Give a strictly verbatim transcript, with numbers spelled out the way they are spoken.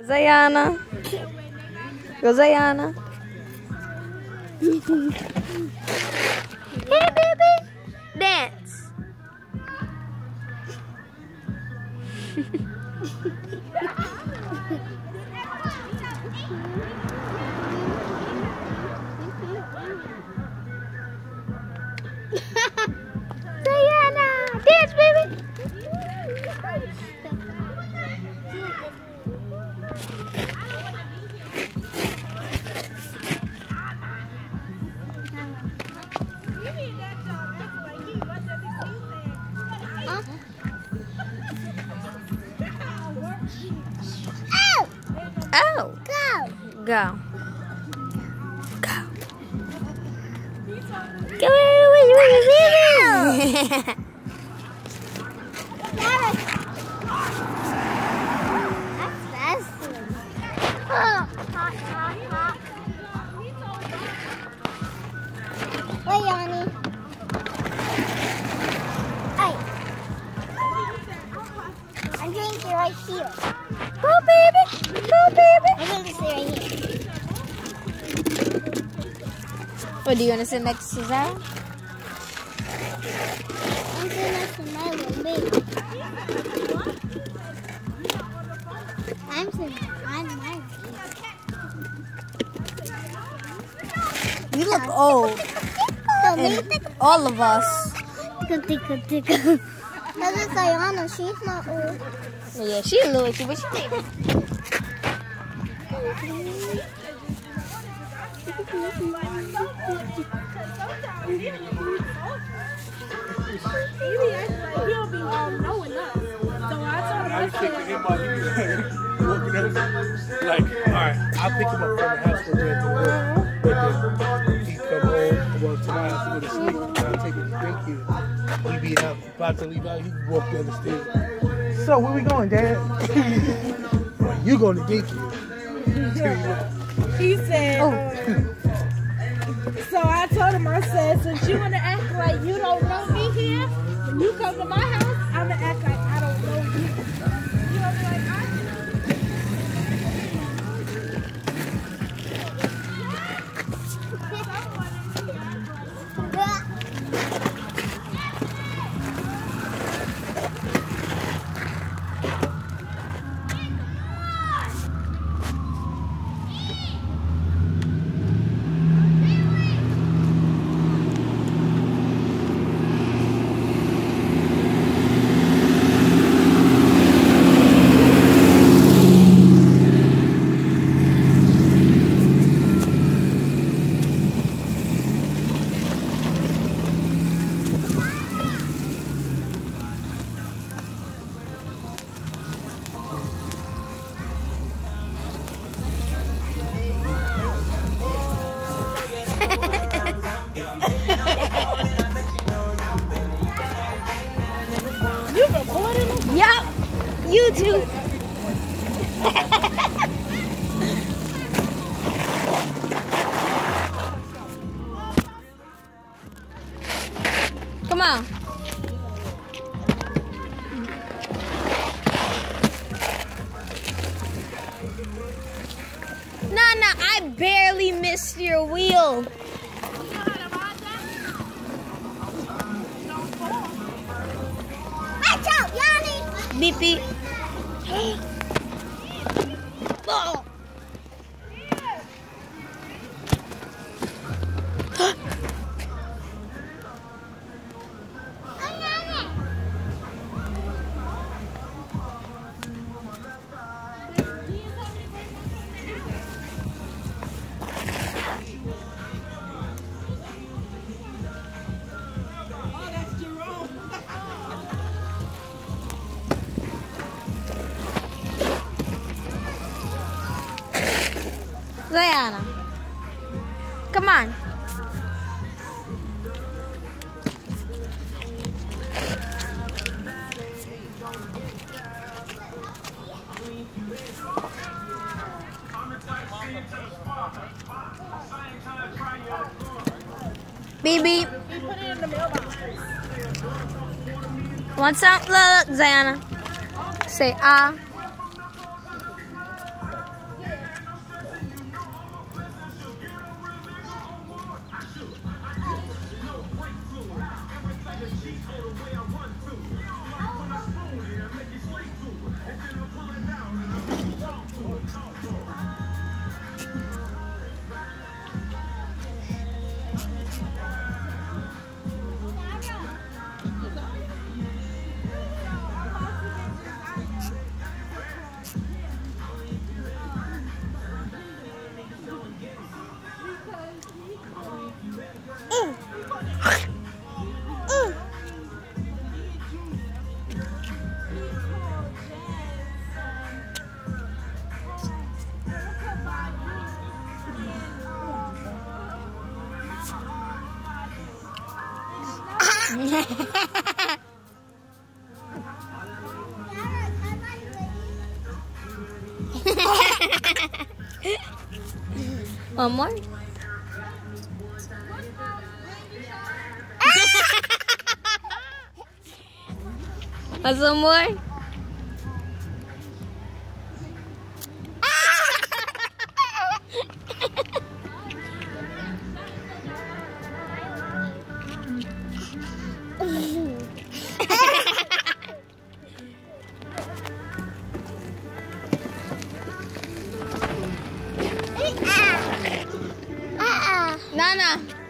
Zayana. Go Zayana. Hey baby. Dance. Zayana. Dance baby. Oh. Go. Go. Go. Go. That's oh, hot, hot, hot. Wait, Yanni. Hey. I'm drinking right here. Go, baby. Go, baby. I'm going to sit right here. What, are you going to sit next to Zara? I'm sitting next to my little baby. I'm sitting on my baby. You look old. And all of us. That's Zayana. She's not old. Yeah, she's a little too, but she's baby. He'll be um, knowing us. So I told him I was picking him up. Walking up, like, all right, I'll pick him up from the house for the but then he come home. Well, tonight I have to go to sleep. I'll take him to daycare. He be out, about to leave out. He can walk down the stairs. So where we going, Dad? Well, you going to daycare? He said. Oh. Uh, so I told him, I said, since you want to act like you don't know me here, when you come to my house, I'm going to act like I don't know you. You know, like, I You recording them? Yup. YouTube. Come on. Nana, I barely missed your wheel. Beep beep. Oh. Zayana, come on. Beep beep. Want some? Look, Zayana. Say ah. One more. Want some more? Nana.